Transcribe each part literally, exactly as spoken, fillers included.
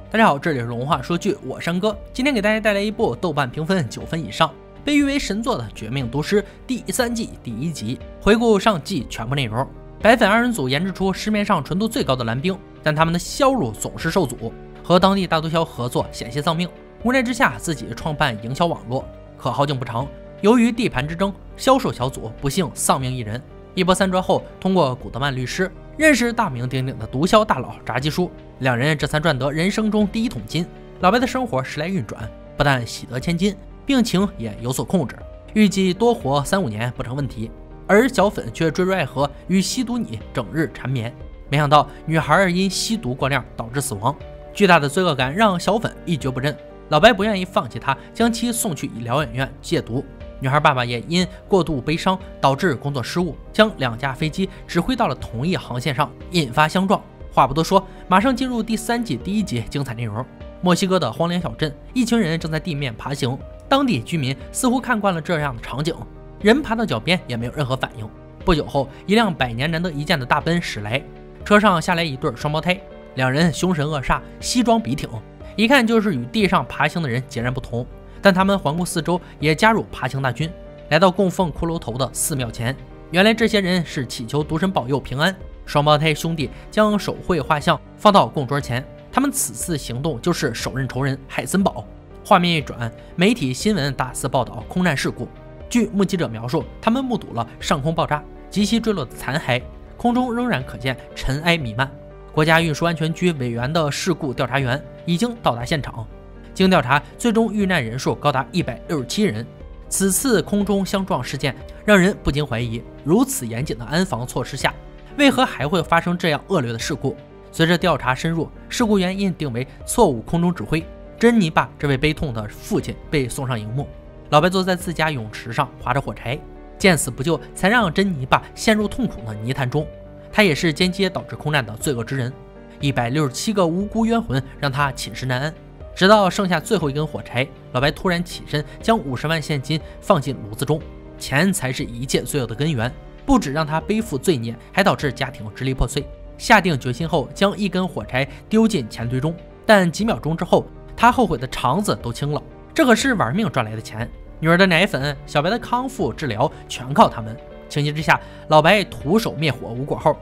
大家好，这里是龙话说剧，我山哥。今天给大家带来一部豆瓣评分九分以上，被誉为神作的《绝命毒师》第三季第一集。回顾上季全部内容，白粉二人组研制出市面上纯度最高的蓝冰，但他们的销路总是受阻，和当地大毒枭合作险些丧命。无奈之下，自己创办营销网络，可好景不长，由于地盘之争，销售小组不幸丧命一人。一波三折后，通过古德曼律师认识大名鼎鼎的毒枭大佬炸鸡叔，两人这才赚得人生中第一桶金。老白的生活时来运转，不但喜得千金，病情也有所控制，预计多活三五年不成问题。而小粉却坠入爱河，与吸毒女整日缠绵。没想到女孩因吸毒过量导致死亡，巨大的罪恶感让小粉一蹶不振。老白不愿意放弃她，将其送去疗养院戒毒。女孩爸爸也因过度悲伤导致工作失误，将两架飞机指挥到了同一航线上，引发相撞。话不多说，马上进入第三季第一集精彩内容。墨西哥的荒凉小镇，一群人正在地面爬行，当地居民似乎看惯了这样的场景，人爬到脚边也没有任何反应。不久后，一辆百年难得一见的大奔驶来，车上下来一对双胞胎，两人凶神恶煞，西装笔挺，一看就是与地上爬行的人截然不同。但他们环顾四周，也加入爬行大军，来到供奉骷髅头的寺庙前。原来这些人是祈求毒神保佑平安。双胞胎兄弟将手绘画像放到供桌前，他们此次行动就是手刃仇人海森堡。画面一转，媒体新闻大肆报道空难事故。据目击者描述，他们目睹了上空爆炸及其坠落的残骸，空中仍然可见尘埃弥漫。国家运输安全局委员的事故调查员已经到达现场，经调查，最终遇难人数高达一百六十七人。此次空中相撞事件让人不禁怀疑，如此严谨的安防措施下，为何还会发生这样恶劣的事故？随着调查深入，事故原因定为错误空中指挥。珍妮爸这位悲痛的父亲被送上荧幕。老白坐在自家泳池上划着火柴，见死不救，才让珍妮爸陷入痛苦的泥潭中。他也是间接导致空难的罪恶之人。一百六十七个无辜冤魂让他寝食难安。直到剩下最后一根火柴，老白突然起身，将五十万现金放进炉子中。钱才是一切罪恶的根源，不止让他背负罪孽，还导致家庭支离破碎。下定决心后，将一根火柴丢进钱堆中，但几秒钟之后，他后悔的肠子都青了。这可是玩命赚来的钱，女儿的奶粉、小白的康复治疗，全靠他们。情急之下，老白徒手灭火无果后，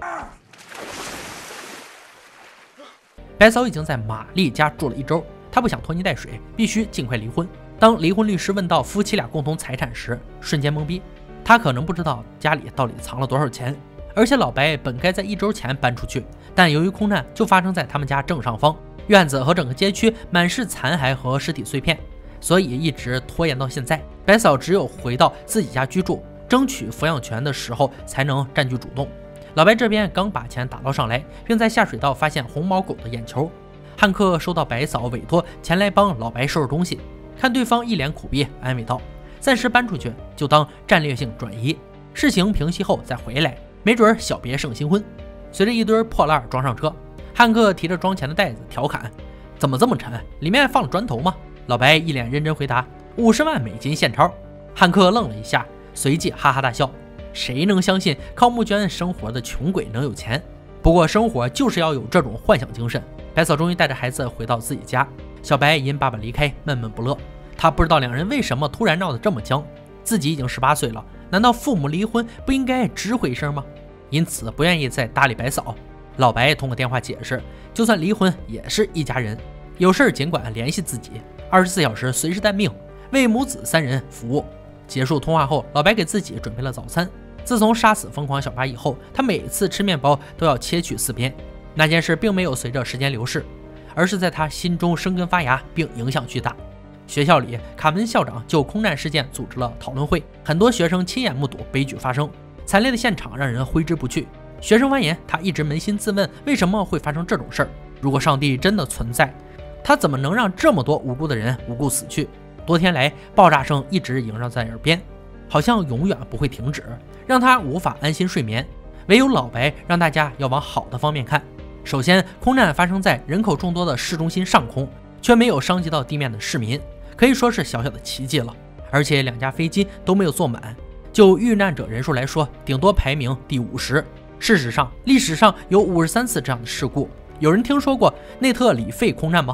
白嫂已经在玛丽家住了一周。他不想拖泥带水，必须尽快离婚。当离婚律师问到夫妻俩共同财产时，瞬间懵逼。他可能不知道家里到底藏了多少钱，而且老白本该在一周前搬出去，但由于空难就发生在他们家正上方，院子和整个街区满是残骸和尸体碎片，所以一直拖延到现在。白嫂只有回到自己家居住，争取抚养权的时候才能占据主动。老白这边刚把钱打捞上来，并在下水道发现红毛狗的眼球。汉克收到白嫂委托前来帮老白收拾东西，看对方一脸苦逼，安慰道：“暂时搬出去，就当战略性转移，事情平息后再回来，没准小别胜新婚。”随着一堆破烂装上车，汉克提着装钱的袋子调侃：“怎么这么沉？里面放了砖头吗？”老白一脸认真回答：“五十万美金现钞。”汉克愣了一下，随即哈哈大笑：“谁能相信靠募捐生活的穷鬼能有钱？不过生活就是要有这种幻想精神。”白嫂终于带着孩子回到自己家，小白因爸爸离开闷闷不乐。他不知道两人为什么突然闹得这么僵，自己已经十八岁了，难道父母离婚不应该知会一声吗？因此不愿意再搭理白嫂。老白通过电话解释，就算离婚也是一家人，有事尽管联系自己，二十四小时随时待命，为母子三人服务。结束通话后，老白给自己准备了早餐。自从杀死疯狂小八以后，他每次吃面包都要切去四边。那件事并没有随着时间流逝，而是在他心中生根发芽，并影响巨大。学校里，卡门校长就空难事件组织了讨论会，很多学生亲眼目睹悲剧发生，惨烈的现场让人挥之不去。学生蜿言，他一直扪心自问，为什么会发生这种事儿？如果上帝真的存在，他怎么能让这么多无辜的人无故死去？多天来，爆炸声一直萦绕在耳边，好像永远不会停止，让他无法安心睡眠。唯有老白让大家要往好的方面看。首先，空难发生在人口众多的市中心上空，却没有伤及到地面的市民，可以说是小小的奇迹了。而且两架飞机都没有坐满，就遇难者人数来说，顶多排名第五十。事实上，历史上有五十三次这样的事故。有人听说过内特里费空难吗？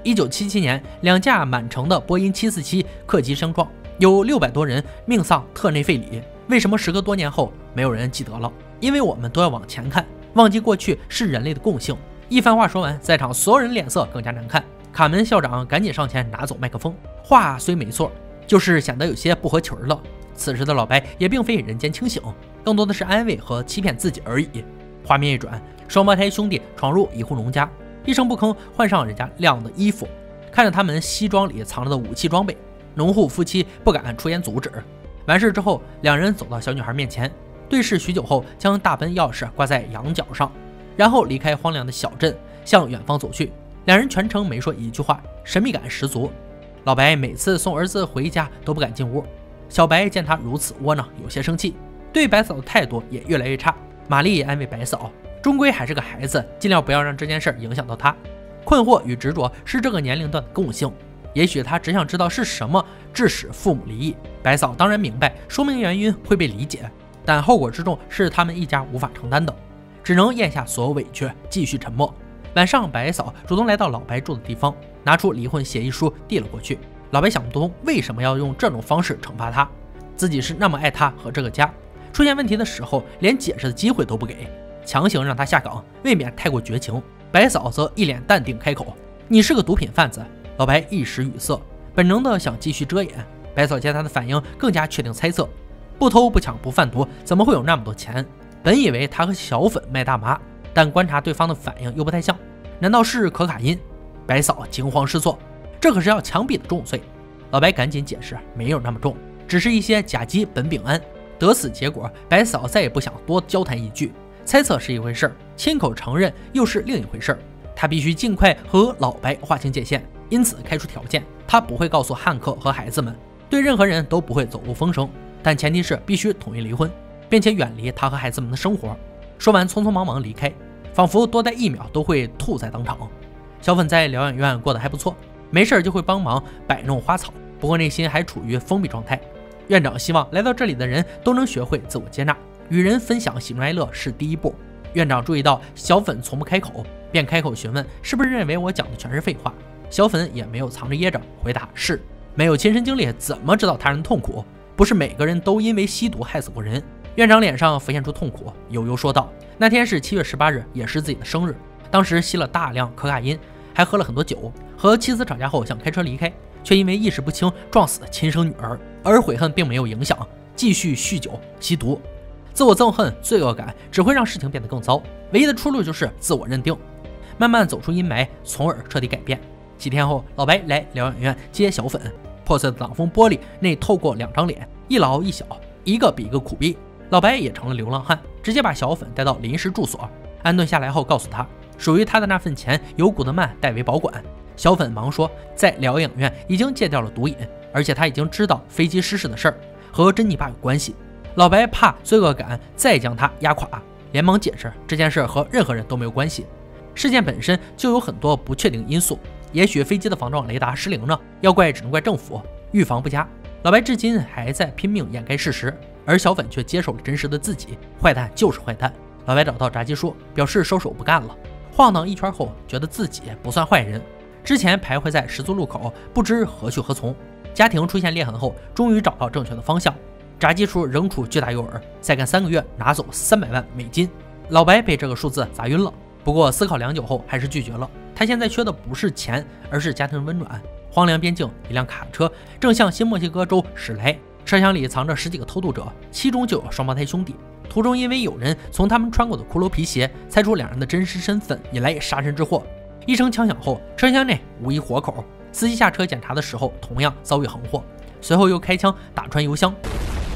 一九七七年，两架满乘的波音七四七客机相撞，有六百多人命丧特内费里。为什么时隔多年后没有人记得了？因为我们都要往前看，忘记过去是人类的共性。一番话说完，在场所有人脸色更加难看。卡门校长赶紧上前拿走麦克风，话虽没错，就是显得有些不合群了。此时的老白也并非人间清醒，更多的是安慰和欺骗自己而已。画面一转，双胞胎兄弟闯入一户农家，一声不吭换上人家晾的衣服，看着他们西装里藏着的武器装备，农户夫妻不敢出言阻止。完事之后，两人走到小女孩面前，对视许久后，将大奔钥匙挂在羊角上，然后离开荒凉的小镇，向远方走去。两人全程没说一句话，神秘感十足。老白每次送儿子回家都不敢进屋，小白见他如此窝囊，有些生气，对白嫂的态度也越来越差。玛丽安慰白嫂，终归还是个孩子，尽量不要让这件事影响到他。困惑与执着是这个年龄段的共性，也许他只想知道是什么致使父母离异。白嫂当然明白，说明原因会被理解，但后果之重是他们一家无法承担的，只能咽下所有委屈，继续沉默。晚上，白嫂主动来到老白住的地方，拿出离婚协议书递了过去。老白想不通为什么要用这种方式惩罚他，自己是那么爱他和这个家，出现问题的时候连解释的机会都不给，强行让他下岗，未免太过绝情。白嫂则一脸淡定开口：“你是个毒品贩子。”老白一时语塞，本能的想继续遮掩。白嫂见他的反应，更加确定猜测：不偷不抢不贩毒，怎么会有那么多钱？本以为他和小粉卖大麻，但观察对方的反应又不太像，难道是可卡因？白嫂惊慌失措，这可是要枪毙的重罪。老白赶紧解释，没有那么重，只是一些甲基苯丙胺。得此结果，白嫂再也不想多交谈一句，猜测是一回事，亲口承认又是另一回事。他必须尽快和老白划清界限，因此开出条件，他不会告诉汉克和孩子们，对任何人都不会走漏风声，但前提是必须同意离婚，并且远离他和孩子们的生活。说完，匆匆忙忙离开，仿佛多待一秒都会吐在当场。小粉在疗养院过得还不错，没事就会帮忙摆弄花草，不过内心还处于封闭状态。院长希望来到这里的人都能学会自我接纳，与人分享喜怒哀乐是第一步。院长注意到小粉从不开口，便开口询问是不是认为我讲的全是废话。小粉也没有藏着掖着，回答是。没有亲身经历，怎么知道他人痛苦？不是每个人都因为吸毒害死过人。院长脸上浮现出痛苦，悠悠说道：“那天是七月十八日，也是自己的生日。当时吸了大量可卡因，还喝了很多酒。和妻子吵架后想开车离开，却因为意识不清撞死亲生女儿，而悔恨并没有影响，继续酗酒吸毒。自我憎恨、罪恶感只会让事情变得更糟，唯一的出路就是自我认定，慢慢走出阴霾，从而彻底改变。”几天后，老白来疗养院接小粉，破碎的挡风玻璃内透过两张脸，一老一小，一个比一个苦逼。老白也成了流浪汉，直接把小粉带到临时住所，安顿下来后告诉他，属于他的那份钱由古德曼代为保管。小粉忙说，在疗养院已经戒掉了毒瘾，而且他已经知道飞机失事的事儿和珍妮爸有关系。老白怕罪恶感再将他压垮，连忙解释这件事和任何人都没有关系，事件本身就有很多不确定因素，也许飞机的防撞雷达失灵呢，要怪只能怪政府预防不佳。老白至今还在拼命掩盖事实，而小粉却接受了真实的自己，坏蛋就是坏蛋。老白找到炸鸡叔，表示收手不干了。晃荡一圈后，觉得自己不算坏人，之前徘徊在十字路口，不知何去何从。家庭出现裂痕后，终于找到正确的方向。炸鸡叔扔出巨大诱饵，再干三个月拿走三百万美金。老白被这个数字砸晕了，不过思考良久后还是拒绝了。他现在缺的不是钱，而是家庭的温暖。荒凉边境，一辆卡车正向新墨西哥州驶来，车厢里藏着十几个偷渡者，其中就有双胞胎兄弟。途中因为有人从他们穿过的骷髅皮鞋猜出两人的真实身份，引来杀身之祸。一声枪响后，车厢内无一活口，司机下车检查的时候同样遭遇横祸，随后又开枪打穿油箱。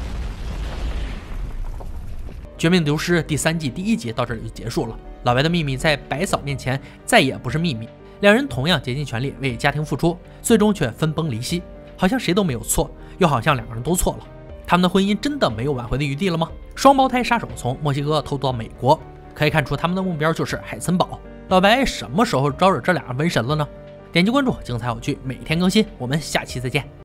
绝命毒师第三季第一集到这里就结束了。老白的秘密在白嫂面前再也不是秘密，两人同样竭尽全力为家庭付出，最终却分崩离析，好像谁都没有错，又好像两个人都错了。他们的婚姻真的没有挽回的余地了吗？双胞胎杀手从墨西哥偷渡到美国，可以看出他们的目标就是海森堡。老白什么时候招惹这俩瘟神了呢？点击关注，精彩有趣，每天更新，我们下期再见。